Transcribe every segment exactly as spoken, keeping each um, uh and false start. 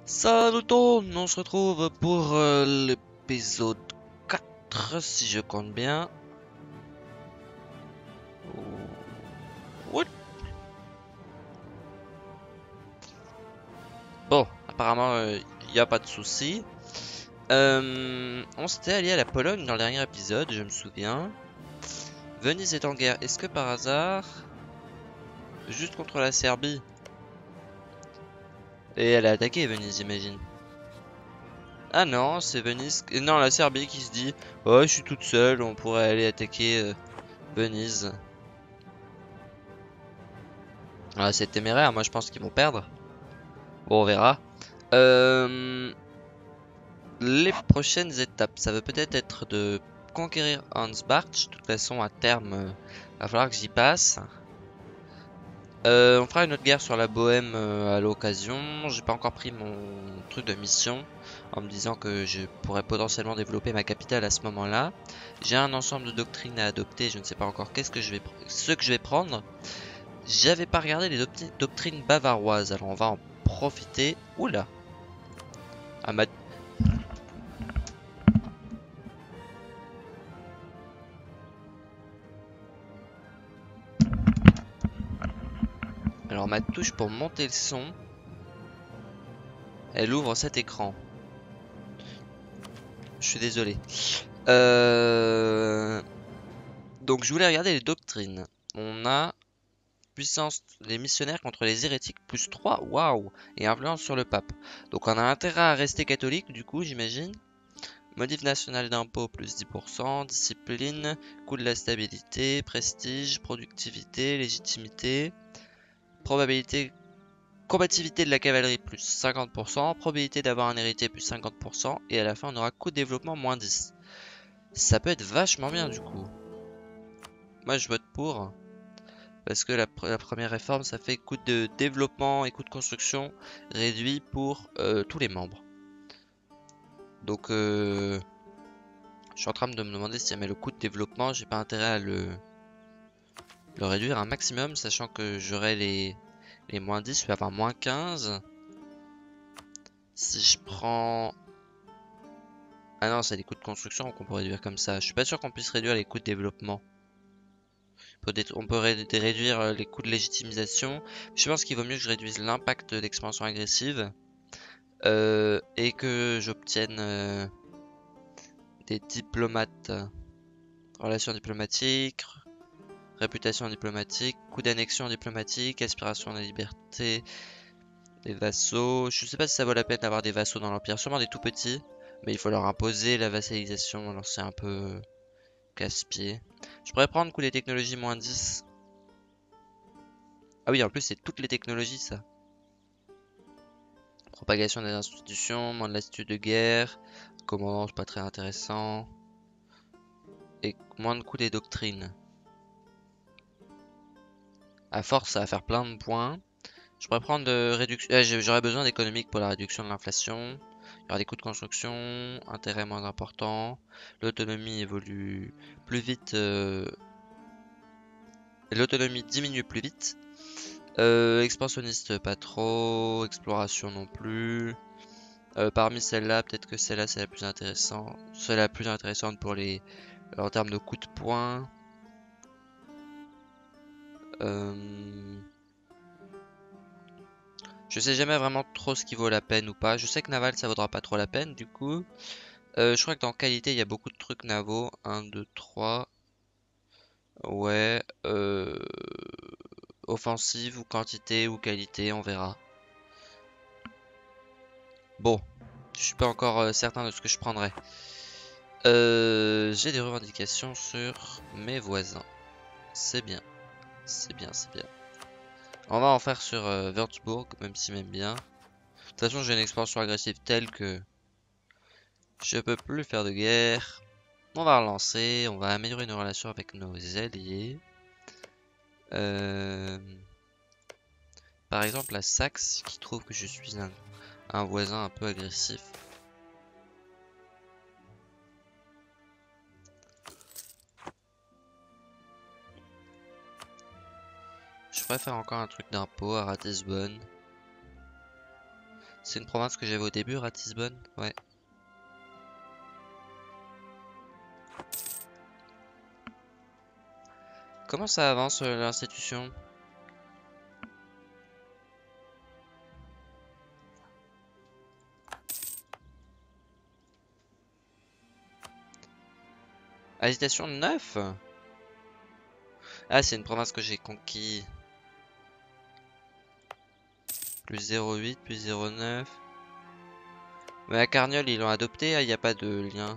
Salut tout le monde, on se retrouve pour euh, l'épisode quatre, si je compte bien. What? Bon, apparemment, il n'y a pas de souci. Euh, on s'était allié à la Pologne dans le dernier épisode, je me souviens. Venise est en guerre. Est-ce que par hasard, juste contre la Serbie? Et elle a attaqué Venise, j'imagine. Ah non, c'est Venise. Non, la Serbie qui se dit, oh, je suis toute seule, on pourrait aller attaquer euh, Venise. Ah, c'est téméraire, moi je pense qu'ils vont perdre. Bon, on verra. Euh, les prochaines étapes, ça va peut-être être de conquérir Ansbach. De toute façon, à terme, euh, va falloir que j'y passe. Euh, on fera une autre guerre sur la Bohème euh, à l'occasion. J'ai pas encore pris mon truc de mission en me disant que je pourrais potentiellement développer ma capitale à ce moment-là. J'ai un ensemble de doctrines à adopter. Je ne sais pas encore qu'est-ce que je vais, ce que je vais prendre. J'avais pas regardé les doctrines bavaroises, alors on va en profiter. Oula. Ah, ma... Alors ma touche pour monter le son, elle ouvre cet écran. Je suis désolé. Euh... Donc je voulais regarder les doctrines. On a puissance des missionnaires contre les hérétiques plus trois, waouh, et influence sur le pape. Donc on a intérêt à rester catholique du coup, j'imagine. Modif national d'impôt plus dix pour cent, discipline, coût de la stabilité, prestige, productivité, légitimité, probabilité, combativité de la cavalerie plus cinquante pour cent, probabilité d'avoir un héritier plus cinquante pour cent, et à la fin on aura coût de développement moins dix. Ça peut être vachement bien du coup. Moi je vote pour, parce que la, la première réforme ça fait coût de développement et coût de construction réduit pour euh, tous les membres. Donc euh, je suis en train de me demander si jamais le coût de développement, j'ai pas intérêt à le, le réduire un maximum, sachant que j'aurai les, les moins dix, je vais avoir moins quinze. Si je prends... Ah non, c'est les coûts de construction qu'on peut réduire comme ça. Je suis pas sûr qu'on puisse réduire les coûts de développement. On peut réduire les coûts de légitimisation. Je pense qu'il vaut mieux que je réduise l'impact d'expansion agressive. Euh, et que j'obtienne euh, des diplomates. Relations diplomatiques, réputation diplomatique, coût d'annexion diplomatique, aspiration à la liberté, des vassaux. Je sais pas si ça vaut la peine d'avoir des vassaux dans l'Empire, sûrement des tout petits, mais il faut leur imposer la vassalisation, alors c'est un peu casse-pied. Je pourrais prendre coût des technologies moins dix. Ah oui, en plus c'est toutes les technologies ça. Propagation des institutions, moins de lassitude de guerre, commandant c'est pas très intéressant. Et moins de coût des doctrines. À force ça va faire plein de points. Je pourrais prendre de réduction. Ah, j'aurais besoin d'économique pour la réduction de l'inflation. Il y aura des coûts de construction, intérêt moins important. L'autonomie évolue plus vite. Euh... L'autonomie diminue plus vite. Euh, expansionniste pas trop. Exploration non plus. Euh, parmi celles-là, peut-être que celle-là c'est la plus intéressante. C'est la plus intéressante pour les. En termes de coûts de points. Euh... Je sais jamais vraiment trop ce qui vaut la peine ou pas. Je sais que naval ça vaudra pas trop la peine du coup. Euh, je crois que dans qualité il y a beaucoup de trucs navaux. un, deux, trois. Ouais. Euh... Offensive ou quantité ou qualité, on verra. Bon. Je suis pas encore euh, certain de ce que je prendrai. Euh, J'ai des revendications sur mes voisins. C'est bien. C'est bien, c'est bien. On va en faire sur euh, Würzburg, même si m'aime bien. De toute façon, j'ai une expansion agressive telle que je peux plus faire de guerre. On va relancer, on va améliorer nos relations avec nos alliés. Euh... Par exemple, la Saxe qui trouve que je suis un, un voisin un peu agressif. Je pourrais faire encore un truc d'impôt à Ratisbonne. C'est une province que j'avais au début, Ratisbonne. Ouais. Comment ça avance euh, l'institution? Agitation neuf. Ah, c'est une province que j'ai conquis. Plus zéro huit, plus zéro neuf. Mais à Carniole, ils l'ont adopté, il n'y a pas de lien.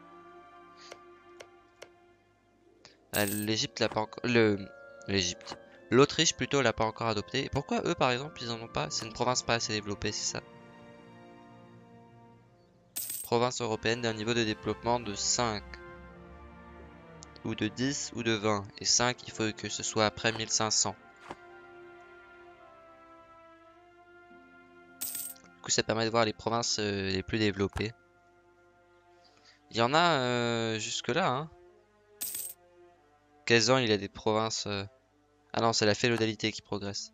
Ah, L'Égypte l'a pas encore. Le. L'Égypte. L'Autriche plutôt l'a pas encore adopté. Et pourquoi eux, par exemple, ils en ont pas? C'est une province pas assez développée, c'est ça. Province européenne d'un niveau de développement de cinq. Ou de dix ou de vingt. Et cinq, il faut que ce soit après mille cinq cents. Du coup, ça permet de voir les provinces euh, les plus développées. Il y en a euh, jusque-là, hein. Kazan, il a des provinces. euh, Ah non, c'est la féodalité qui progresse.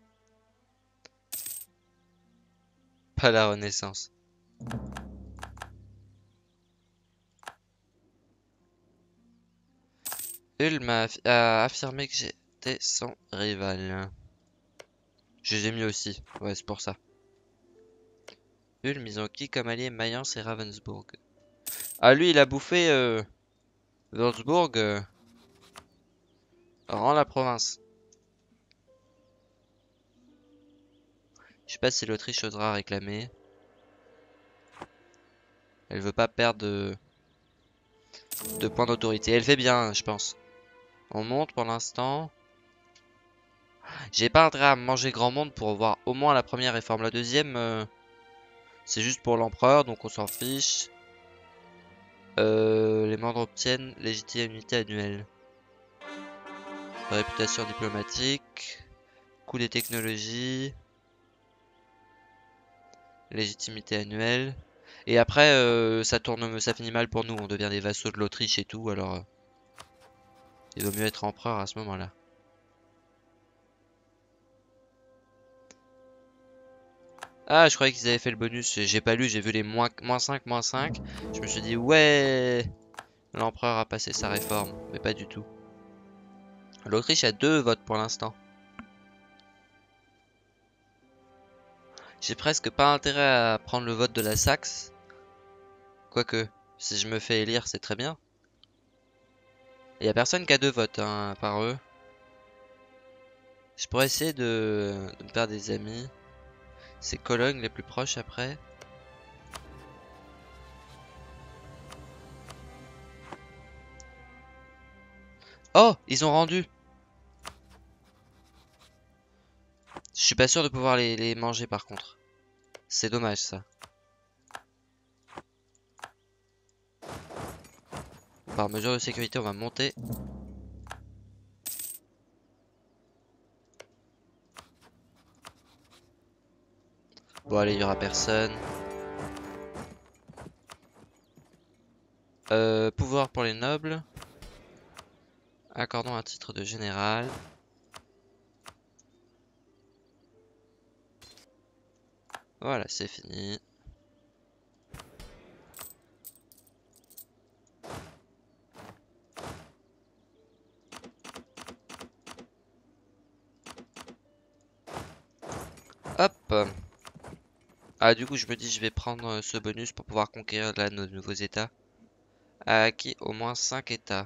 Pas la Renaissance. Ulm a, affi- a affirmé que j'étais son rival. Je les ai mis aussi. Ouais, c'est pour ça. Ulm, ils ont qui comme allié Mayence et Ravensbourg. Ah, lui, il a bouffé euh, Würzburg. euh, rend la province. Je sais pas si l'Autriche osera réclamer. Elle veut pas perdre de, de points d'autorité. Elle fait bien, je pense. On monte pour l'instant. J'ai pas intérêt à manger grand monde pour voir au moins la première réforme. La deuxième, euh, c'est juste pour l'empereur, donc on s'en fiche. Euh, les membres obtiennent légitimité annuelle. Réputation diplomatique. Coût des technologies. Légitimité annuelle. Et après, euh, ça tourne, ça finit mal pour nous. On devient des vassaux de l'Autriche et tout, alors euh, il vaut mieux être empereur à ce moment-là. Ah, je croyais qu'ils avaient fait le bonus. J'ai pas lu, j'ai vu les moins, moins cinq, moins cinq. Je me suis dit, ouais, l'empereur a passé sa réforme. Mais pas du tout. L'Autriche a deux votes pour l'instant. J'ai presque pas intérêt à prendre le vote de la Saxe. Quoique, si je me fais élire, c'est très bien. Il y a personne qui a deux votes, hein, par eux. Je pourrais essayer de, de me faire des amis. C'est Cologne les plus proches après. Oh, ils ont rendu. Je suis pas sûr de pouvoir les, les manger par contre. C'est dommage ça. Par mesure de sécurité, on va monter. Bon allez, il y aura personne. Euh, pouvoir pour les nobles. Accordons un titre de général. Voilà, c'est fini. Hop. Ah, du coup, je me dis, je vais prendre euh, ce bonus pour pouvoir conquérir là nos nouveaux états. A acquis au moins cinq états.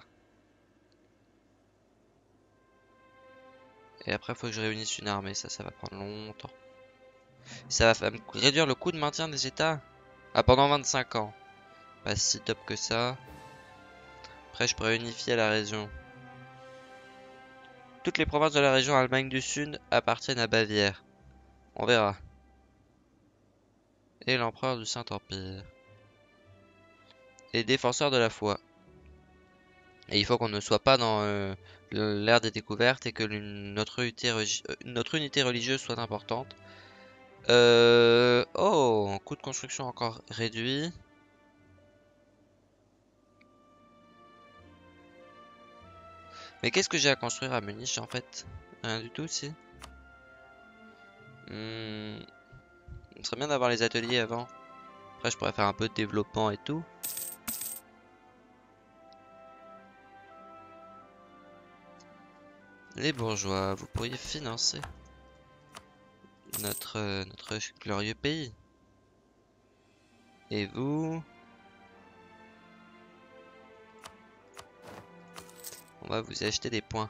Et après, il faut que je réunisse une armée. Ça, ça va prendre longtemps. Ça va me réduire le coût de maintien des états. Ah, pendant vingt-cinq ans. Pas si top que ça. Après, je pourrais unifier la région. Toutes les provinces de la région Allemagne du Sud appartiennent à Bavière. On verra. Et l'empereur du Saint-Empire. Et défenseur de la foi. Et il faut qu'on ne soit pas dans euh, l'ère des découvertes et que notre unité, notre unité religieuse soit importante. Euh... Oh, coût de construction encore réduit. Mais qu'est-ce que j'ai à construire à Munich en fait? Rien du tout, si. Hmm, Ce serait bien d'avoir les ateliers avant. Après, je pourrais faire un peu de développement et tout. Les bourgeois, vous pourriez financer notre, euh, notre glorieux pays. Et vous? On va vous acheter des points.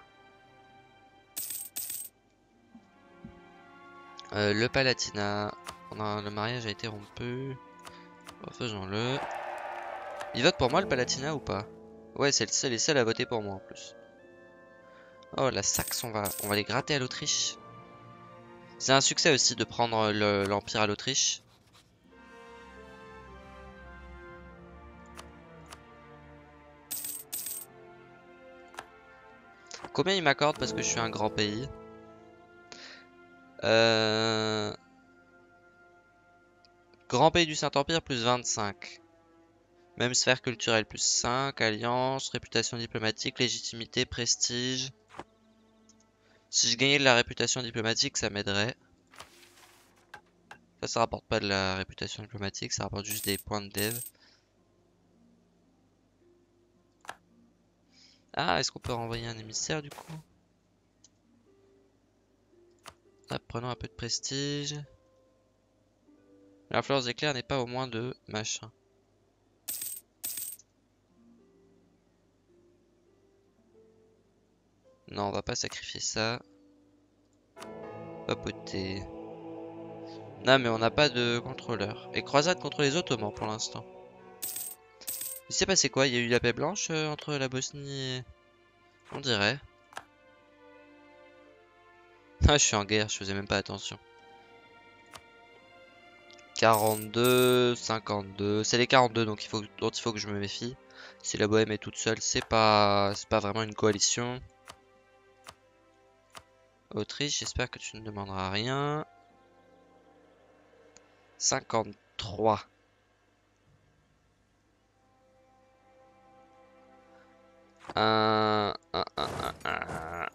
Euh, le Palatinat. On a, le mariage a été rompu. Faisons-le. Il vote pour moi le Palatinat ou pas? Ouais, c'est le seul et seul à voter pour moi en plus. Oh, la Saxe, on va, on va les gratter à l'Autriche. C'est un succès aussi de prendre l'Empire à l'Autriche. Combien il m'accorde parce que je suis un grand pays? euh... Grand pays du Saint-Empire plus vingt-cinq. Même sphère culturelle plus cinq. Alliance, réputation diplomatique, légitimité, prestige. Si je gagnais de la réputation diplomatique, ça m'aiderait. Ça, ça rapporte pas de la réputation diplomatique, ça rapporte juste des points de dev. Ah, est-ce qu'on peut renvoyer un émissaire du coup? Ah, prenons un peu de prestige. L'influence éclair n'est pas au moins de machin. Non, on va pas sacrifier ça. Papoter. Non, mais on n'a pas de contrôleur. Et croisade contre les Ottomans pour l'instant. Il s'est passé quoi? Il y a eu la paix blanche euh, entre la Bosnie et... On dirait. Ah, je suis en guerre, je faisais même pas attention. quarante-deux, cinquante-deux. C'est les quarante-deux donc il faut, dont il faut que je me méfie. Si la Bohème est toute seule, c'est pas, c'est pas vraiment une coalition. Autriche, j'espère que tu ne demanderas rien. cinquante-trois. Un, un, un, un, un.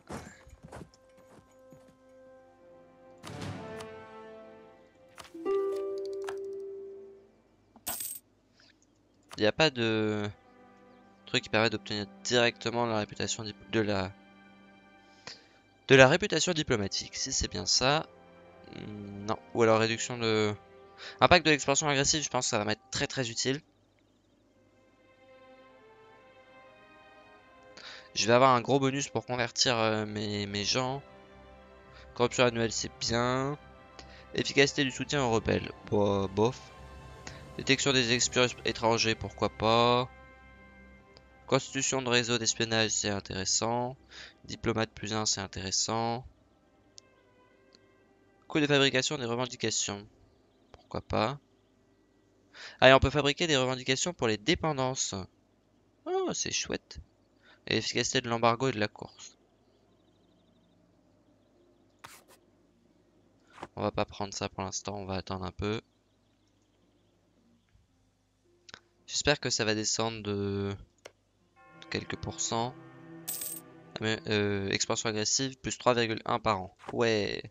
Il n'y a pas de truc qui permet d'obtenir directement la réputation de la de la réputation diplomatique. Si c'est bien ça, non. Ou alors réduction de impact de l'expansion agressive. Je pense que ça va m'être très très utile. Je vais avoir un gros bonus pour convertir euh, mes, mes gens. Corruption annuelle, c'est bien. Efficacité du soutien aux rebelles. Bon, bof. Détection des espions étrangers, pourquoi pas. Constitution de réseau d'espionnage, c'est intéressant. Diplomate plus un, c'est intéressant. Coût de fabrication des revendications. Pourquoi pas. Ah, et on peut fabriquer des revendications pour les dépendances. Oh, c'est chouette. Et l'efficacité de l'embargo et de la course. On va pas prendre ça pour l'instant, on va attendre un peu. J'espère que ça va descendre de, de quelques pourcents. Mais, euh, expansion agressive, plus trois virgule un par an. Ouais.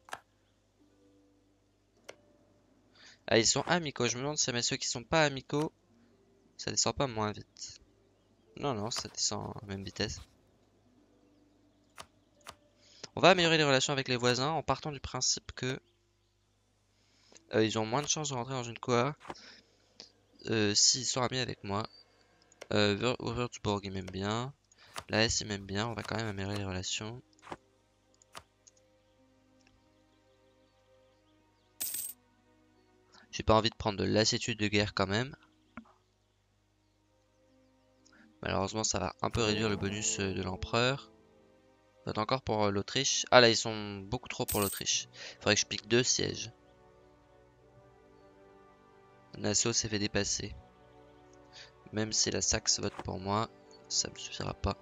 Ah, ils sont amicaux. Je me demande si jamais ceux qui sont pas amicaux, ça descend pas moins vite. Non, non, ça descend à la même vitesse. On va améliorer les relations avec les voisins en partant du principe que euh, ils ont moins de chances de rentrer dans une coa euh, s'ils sont amis avec moi. Euh, Würzburg, il m'aime bien. La S, il m'aime bien. On va quand même améliorer les relations. J'ai pas envie de prendre de lassitude de guerre quand même. Malheureusement, ça va un peu réduire le bonus euh, de l'empereur. Vote encore pour euh, l'Autriche. Ah là, ils sont beaucoup trop pour l'Autriche. Faudrait que je pique deux sièges. Nassau s'est fait dépasser. Même si la Saxe vote pour moi, ça me suffira pas.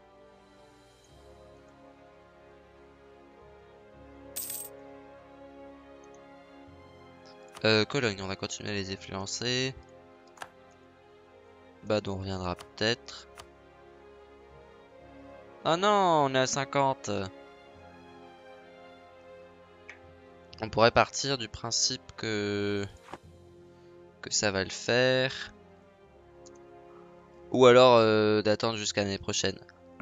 Euh, Cologne, on va continuer à les influencer. Badon reviendra peut-être. Oh non, on est à cinquante. On pourrait partir du principe que que ça va le faire. Ou alors euh, d'attendre jusqu'à l'année prochaine.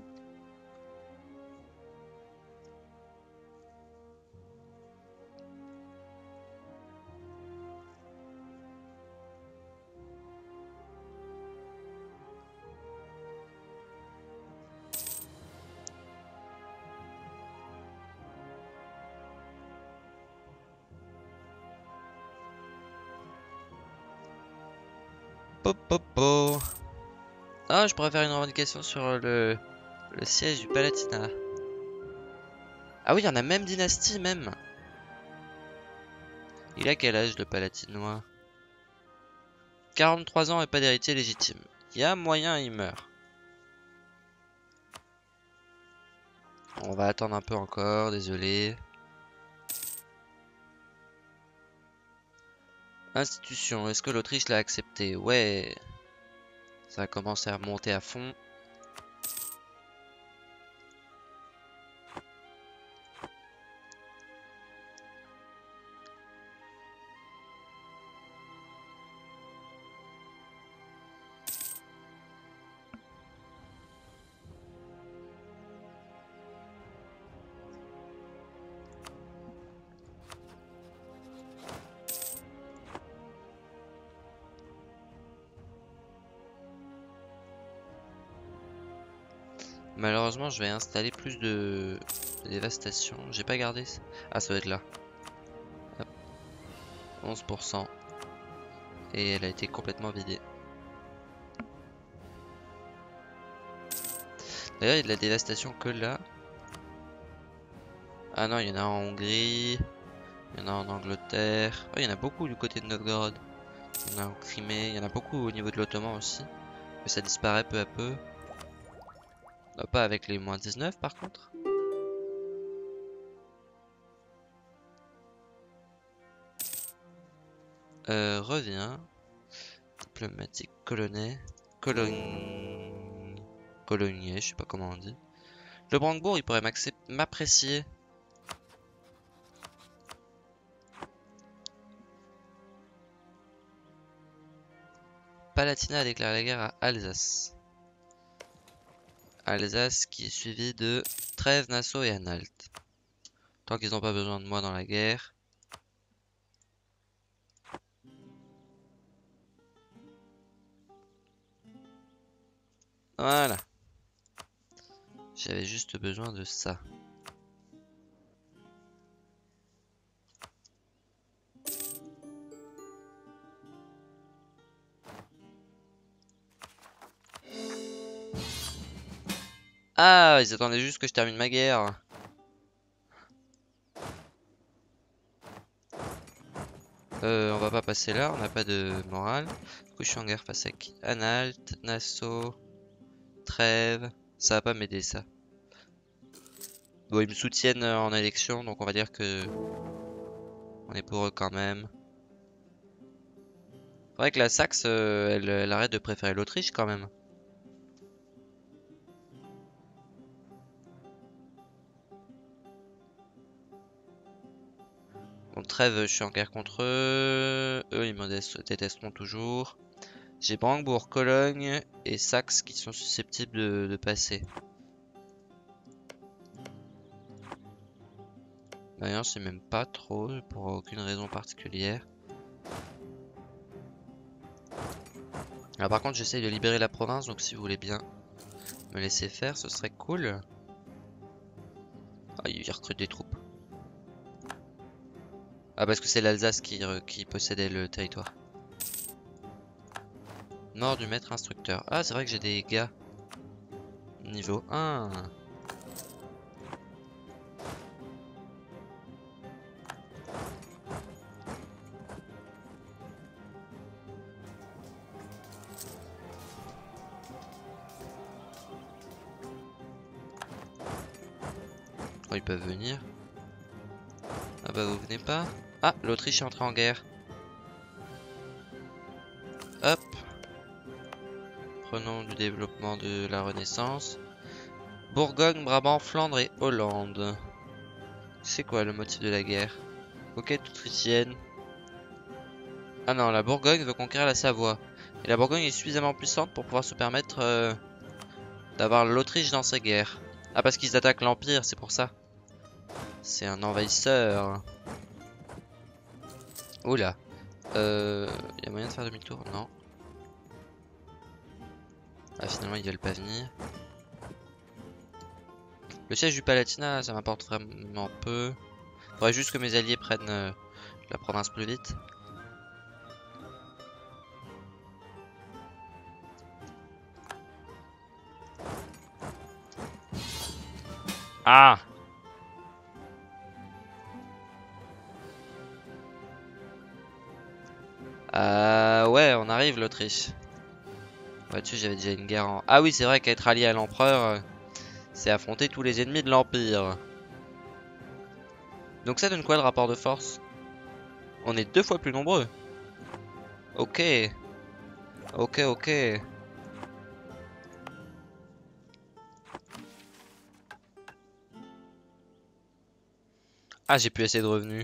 Popopo. Ah, je pourrais faire une revendication sur le, le siège du Palatinat. Ah oui, il y en a même dynastie, même. Il a quel âge, le Palatinois? quarante-trois ans et pas d'héritier légitime. Il y a moyen, il meurt. On va attendre un peu encore, désolé. Institution, est-ce que l'Autriche l'a accepté? Ouais. Ça a commencé à monter à fond. Malheureusement, je vais installer plus de, de dévastation. J'ai pas gardé. Ah, ça doit être là. Hop. onze pour cent. Et elle a été complètement vidée. D'ailleurs, il y a de la dévastation que là. Ah non, il y en a en Hongrie. Il y en a en Angleterre. Oh, il y en a beaucoup du côté de Novgorod. Il y en a en Crimée. Il y en a beaucoup au niveau de l'Ottoman aussi. Mais ça disparaît peu à peu. Non, pas avec les moins dix-neuf par contre. Euh, reviens. Diplomatique, colonnais. Cologne. Colonier, je sais pas comment on dit. Le Brandebourg, il pourrait m'apprécier. Palatinat a déclaré la guerre à Alsace. Alsace qui est suivi de Trèves, Nassau et Anhalt. Tant qu'ils n'ont pas besoin de moi dans la guerre. Voilà. J'avais juste besoin de ça. Ah, ils attendaient juste que je termine ma guerre. Euh, on va pas passer là, on n'a pas de morale. Du coup, je suis en guerre face à qui? Anhalt, Nassau, Trèves. Ça va pas m'aider ça. Bon, ils me soutiennent en élection, donc on va dire que on est pour eux quand même. Faudrait que la Saxe, euh, elle, elle arrête de préférer l'Autriche quand même. Bon, Trèves, je suis en guerre contre eux. Eux, ils me détesteront toujours. J'ai Brandebourg, Cologne et Saxe qui sont susceptibles de, de passer. D'ailleurs, c'est même pas trop, pour aucune raison particulière. Alors, par contre, j'essaye de libérer la province, donc si vous voulez bien me laisser faire, ce serait cool. Ah, il recrute des troupes. Ah, parce que c'est l'Alsace qui, qui possédait le territoire. Mort du maître instructeur. Ah, c'est vrai que j'ai des gars. Niveau un. Oh, ils peuvent venir. Ah bah vous venez pas. Ah, l'Autriche est entrée en guerre. Hop. Prenons du développement de la Renaissance. Bourgogne, Brabant, Flandre et Hollande. C'est quoi le motif de la guerre? Conquête autrichienne. Ah non, la Bourgogne veut conquérir la Savoie. Et la Bourgogne est suffisamment puissante pour pouvoir se permettre euh, d'avoir l'Autriche dans ses guerres. Ah, parce qu'ils attaquent l'Empire, c'est pour ça. C'est un envahisseur. Oula. Euh... Y a moyen de faire demi-tour? Non. Ah, finalement, ils veulent pas venir. Le siège du Palatinat, ça m'apporte vraiment peu. Faudrait juste que mes alliés prennent euh, la province plus vite. Ah! Euh, ouais, on arrive l'Autriche. Ouais, dessus j'avais déjà une guerre en... Ah oui, c'est vrai qu'être allié à l'empereur, euh, c'est affronter tous les ennemis de l'Empire. Donc ça donne quoi le rapport de force? On est deux fois plus nombreux. Ok. Ok, ok. Ah, j'ai plus assez de revenus.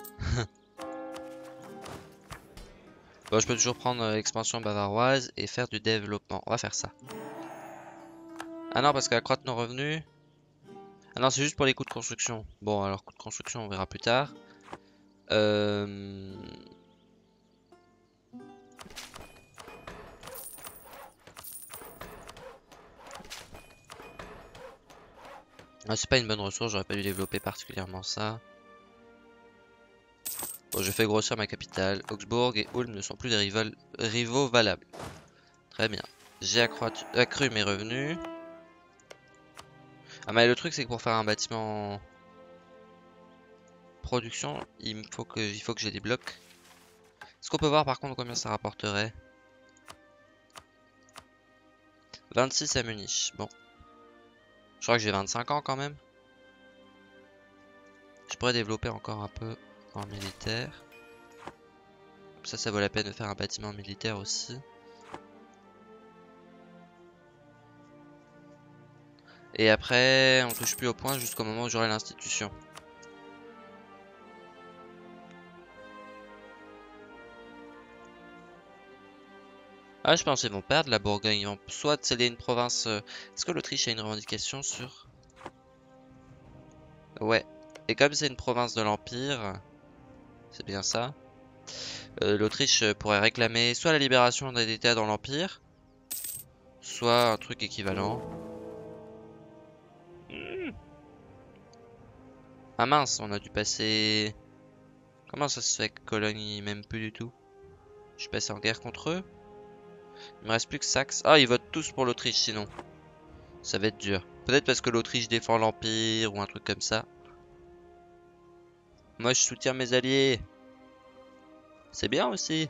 Bon, je peux toujours prendre euh, l'expansion bavaroise et faire du développement. On va faire ça. Ah non, parce qu'elle accroît nos revenus. Ah non, c'est juste pour les coûts de construction. Bon, alors coûts de construction, on verra plus tard. Euh... Ah, c'est pas une bonne ressource, j'aurais pas dû développer particulièrement ça. Bon, je fais grossir ma capitale. Augsbourg et Ulm ne sont plus des rivaux, rivaux valables. Très bien. J'ai accru mes revenus. Ah, mais le truc, c'est que pour faire un bâtiment production, il me faut que, il faut que j'ai des blocs. Est-ce qu'on peut voir par contre combien ça rapporterait? vingt-six à Munich. Bon. Je crois que j'ai vingt-cinq ans quand même. Je pourrais développer encore un peu en militaire. Ça, ça vaut la peine de faire un bâtiment militaire aussi. Et après, on touche plus au point jusqu'au moment où j'aurai l'institution. Ah, je pense qu'ils vont perdre la Bourgogne. Ils vont soit céder une province. euh, Est-ce que l'Autriche a une revendication sur... Ouais. Et comme c'est une province de l'Empire, c'est bien ça. euh, L'Autriche pourrait réclamer soit la libération d'un État dans l'Empire, soit un truc équivalent. Hmm. Ah mince, on a dû passer... Comment ça se fait que Cologne ils m'aiment plus du tout? Je suis passé en guerre contre eux. Il me reste plus que Saxe. Ah, ils votent tous pour l'Autriche sinon. Ça va être dur. Peut-être parce que l'Autriche défend l'Empire ou un truc comme ça. Moi, je soutiens mes alliés. C'est bien aussi.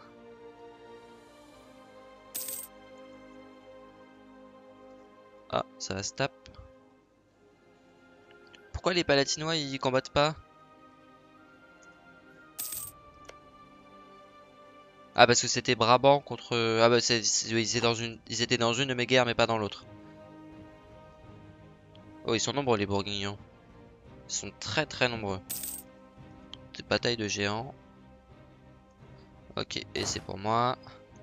Ah, ça se tape. Pourquoi les Palatinois ils combattent pas? Ah, parce que c'était Brabant contre... Ah bah c'est, c'est- oui, ils étaient dans une... ils étaient dans une de mes guerres mais pas dans l'autre. Oh, ils sont nombreux les Bourguignons. Ils sont très très nombreux. Des batailles de géants. Ok, et c'est pour moi.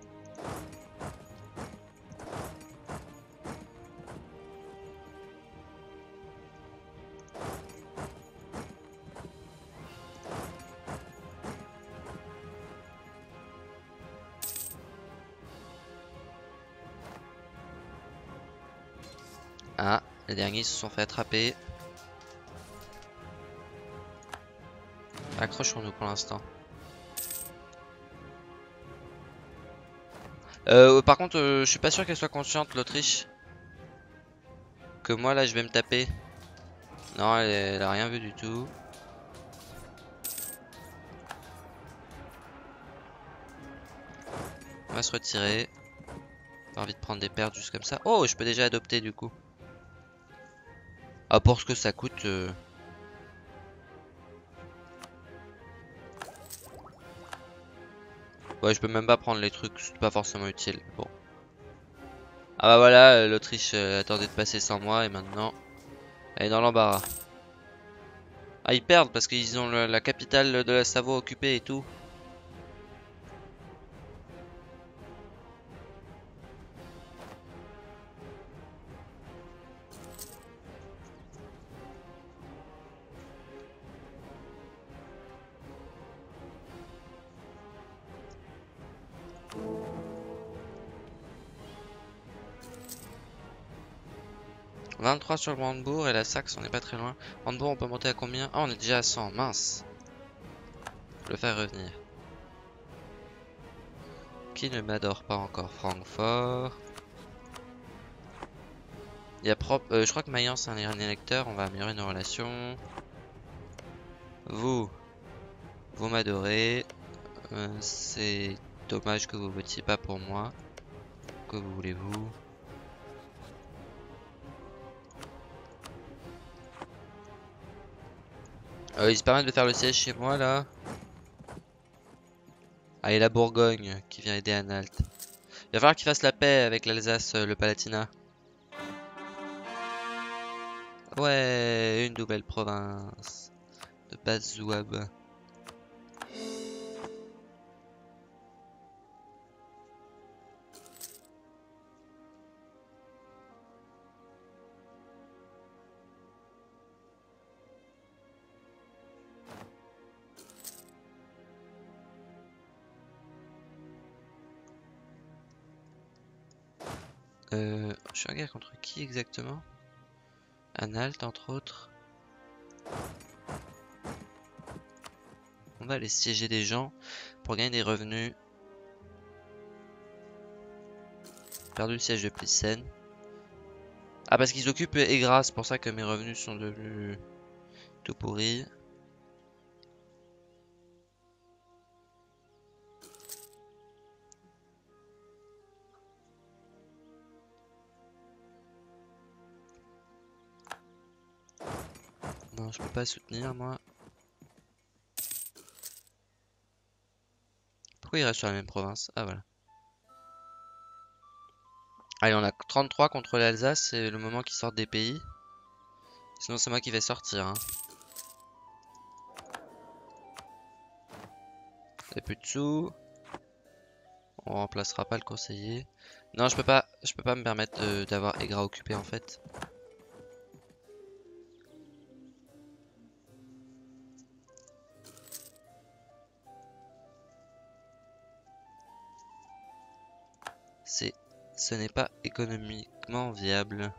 Ah, les derniers se sont fait attraper. Accrochons-nous pour l'instant. Euh, par contre, euh, je suis pas sûr qu'elle soit consciente, l'Autriche. Que moi, là, je vais me taper. Non, elle, elle a rien vu du tout. On va se retirer. Pas envie de prendre des pertes juste comme ça. Oh, je peux déjà adopter du coup. Ah, pour ce que ça coûte... euh, Ouais, je peux même pas prendre les trucs, c'est pas forcément utile. Bon. Ah bah voilà, euh, l'Autriche euh, attendait de passer sans moi et maintenant, elle est dans l'embarras. Ah, ils perdent parce qu'ils ont le- la capitale de la Savoie occupée et tout. vingt-trois sur le Brandebourg et la Saxe, on n'est pas très loin. Brandebourg, on peut monter à combien? Ah, on est déjà à cent, mince. Le faire revenir. Qui ne m'adore pas encore? Francfort. Il y a propre. Euh, je crois que Mayence est un électeur, on va améliorer nos relations. Vous, vous m'adorez. Euh, c'est dommage que vous votiez pas pour moi. Que voulez-vous? Euh, il se permet de faire le siège chez moi là. Ah, et la Bourgogne qui vient aider Anhalt. Il va falloir qu'il fasse la paix avec l'Alsace, euh, le Palatinat. Ouais, une nouvelle province de Bas-Zouab. Euh, je suis en guerre contre qui exactement? Anhalt entre autres. On va aller siéger des gens pour gagner des revenus. Perdu le siège de Plissen. Ah, parce qu'ils occupent Aigra, c'est pour ça que mes revenus sont devenus tout pourris. Non, je peux pas soutenir moi. Pourquoi il reste sur la même province? Ah voilà. Allez, on a trente-trois contre l'Alsace, c'est le moment qu'ils sortent des pays. Sinon c'est moi qui vais sortir. Hein. Et plus de sous. On remplacera pas le conseiller. Non, je peux pas, je peux pas me permettre d'avoir Aigra occupé en fait. C'est, ce n'est pas économiquement viable.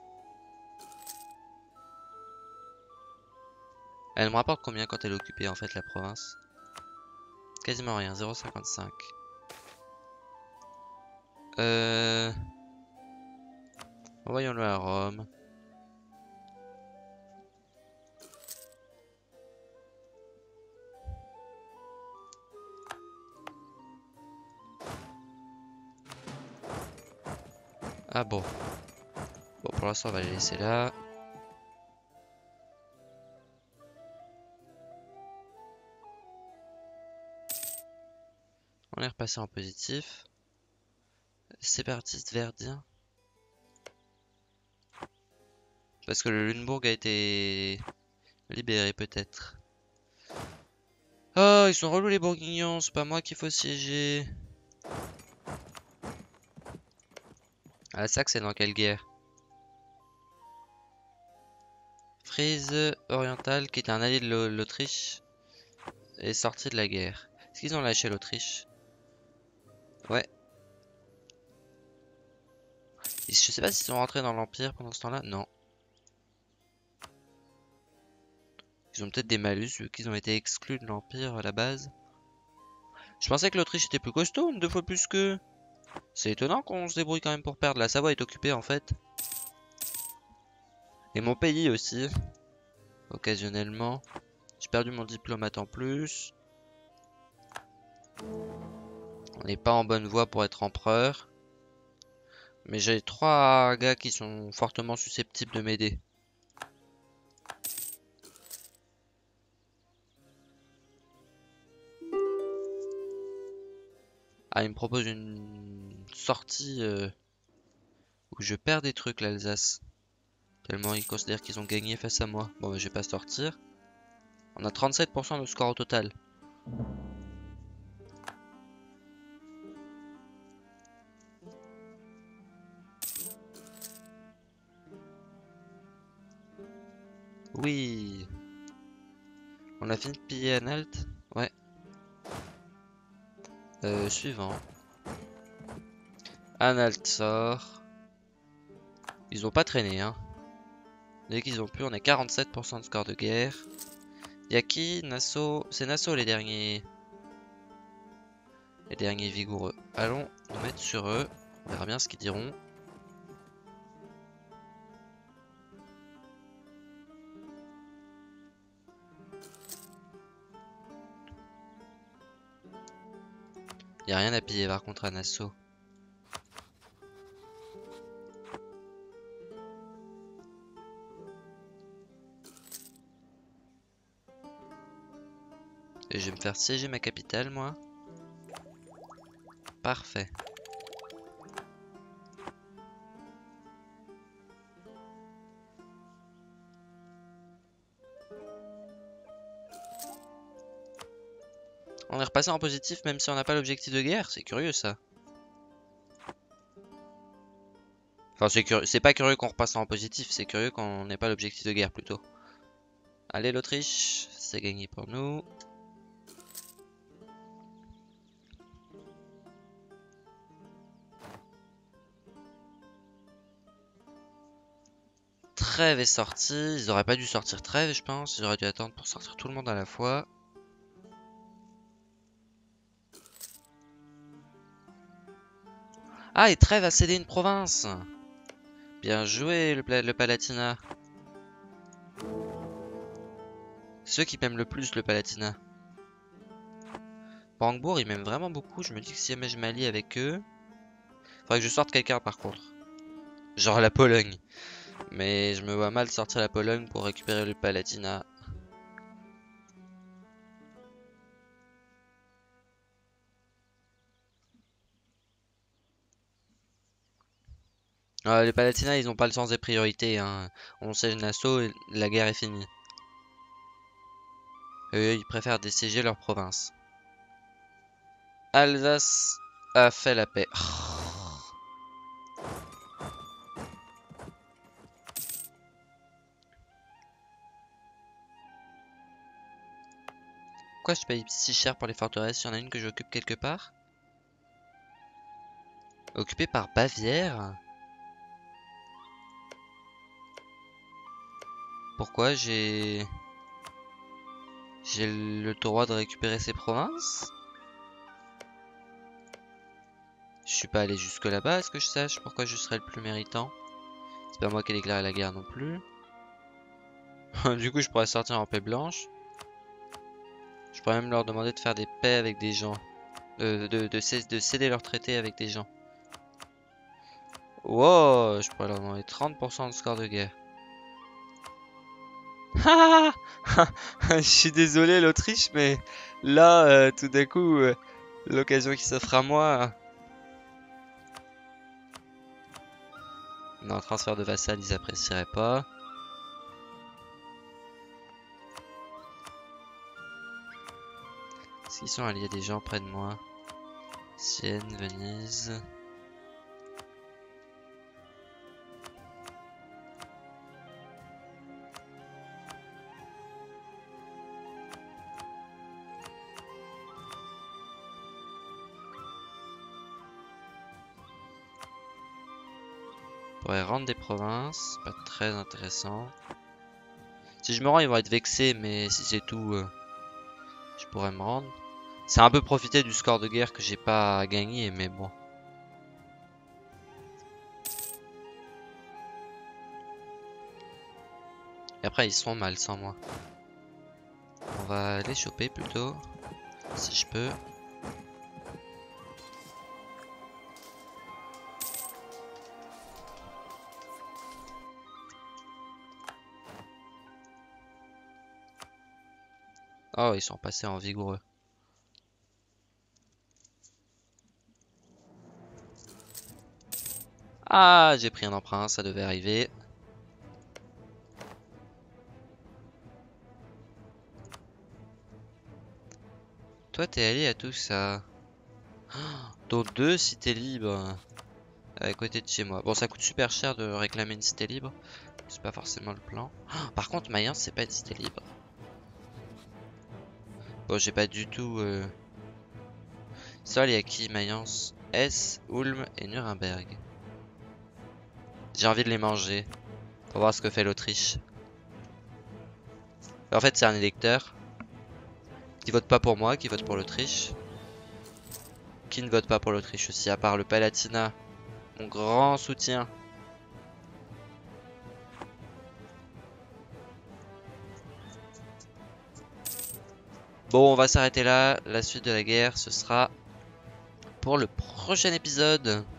Elle me rapporte combien quand elle est occupée en fait la province? Quasiment rien, zéro virgule cinquante-cinq. Euh... Envoyons-le à Rome. Ah bon. Bon, pour l'instant, on va les laisser là. On est repassé en positif. Séparatiste verdien. Parce que le Lunebourg a été libéré peut-être. Oh, ils sont relous les Bourguignons, c'est pas moi qu'il faut siéger. Ah, la Saxe, c'est dans quelle guerre? Frise orientale, qui était un allié de l'Autriche, est sorti de la guerre. Est-ce qu'ils ont lâché l'Autriche? Ouais. Je sais pas s'ils sont rentrés dans l'Empire pendant ce temps-là. Non. Ils ont peut-être des malus vu qu'ils ont été exclus de l'Empire à la base. Je pensais que l'Autriche était plus costaud, deux fois plus que... C'est étonnant qu'on se débrouille quand même pour perdre. La Savoie est occupée en fait. Et mon pays aussi. Occasionnellement. J'ai perdu mon diplomate en plus. On n'est pas en bonne voie pour être empereur. Mais j'ai trois gars qui sont fortement susceptibles de m'aider. Ah, il me propose une sortie euh, où je perds des trucs l'Alsace. Tellement ils considèrent qu'ils ont gagné face à moi. Bon, bah, je vais pas sortir. On a trente-sept pour cent de score au total. Oui. On a fini de piller Anhalt. Ouais. Euh, suivant. Anhalt sort. Ils ont pas traîné, hein. Dès qu'ils ont pu, on est quarante-sept pour cent de score de guerre. Y'a qui? Nassau. C'est Nassau les derniers. Les derniers vigoureux. Allons nous mettre sur eux. On verra bien ce qu'ils diront. Y'a rien à piller par contre à Nassau. Et je vais me faire siéger ma capitale, moi. Parfait. On est repassé en positif même si on n'a pas l'objectif de guerre. C'est curieux ça. Enfin, c'est curieux. C'est pas curieux qu'on repasse en positif. C'est curieux qu'on n'ait pas l'objectif de guerre plutôt. Allez, l'Autriche. C'est gagné pour nous. Trêve est sorti. Ils auraient pas dû sortir trêve, je pense. Ils auraient dû attendre pour sortir tout le monde à la fois. Ah, et trêve a cédé une province. Bien joué, le, le Palatinat. Ceux qui m'aiment le plus, le Palatinat. Brandebourg, ils m'aiment vraiment beaucoup. Je me dis que si jamais je m'allie avec eux... Faudrait que je sorte quelqu'un par contre. Genre la Pologne. Mais je me vois mal sortir la Pologne pour récupérer le Palatinat. Euh, les Palatinats, ils ont pas le sens des priorités. Hein. On siège Nassau et la guerre est finie. Eux, ils préfèrent dessiéger leur province. Alsace a fait la paix. Pourquoi je paye si cher pour les forteresses? Il y en a une que j'occupe quelque part. Occupée par Bavière. Pourquoi j'ai... J'ai le droit de récupérer ces provinces? Je suis pas allé jusque là-bas, est-ce que je sache pourquoi je serais le plus méritant? C'est pas moi qui ai déclaré la guerre non plus. Du coup, je pourrais sortir en paix blanche. Je pourrais même leur demander de faire des paix avec des gens. De, de, de, de, de céder leur traité avec des gens. Wow, je pourrais leur demander trente pour cent de score de guerre. Je suis désolé l'Autriche, mais là, euh, tout d'un coup, euh, l'occasion qui s'offre à moi... Non, transfert de vassal, ils apprécieraient pas. Est-ce qu'ils sont alliés à des gens près de moi? Sienne, Venise... On pourrait rendre des provinces, pas très intéressant. Si je me rends, ils vont être vexés, mais si c'est tout, euh, je pourrais me rendre. C'est un peu profiter du score de guerre que j'ai pas gagné, mais bon. Et après, ils seront mal sans moi. On va les choper plutôt, si je peux. Oh, ils sont passés en vigoureux. Ah, j'ai pris un emprunt, ça devait arriver. Toi, t'es allé à tout ça. Dont deux cités libres. À côté de chez moi. Bon, ça coûte super cher de réclamer une cité libre. C'est pas forcément le plan. Par contre, Mayence, c'est pas une cité libre. Bon, j'ai pas du tout... Euh... Sol, il y a qui? Mayence, Hesse, Ulm et Nuremberg. J'ai envie de les manger. On va voir ce que fait l'Autriche. En fait, c'est un électeur qui vote pas pour moi, qui vote pour l'Autriche. Qui ne vote pas pour l'Autriche aussi, à part le Palatinat. Mon grand soutien. Bon, on va s'arrêter là. La suite de la guerre, ce sera pour le prochain épisode.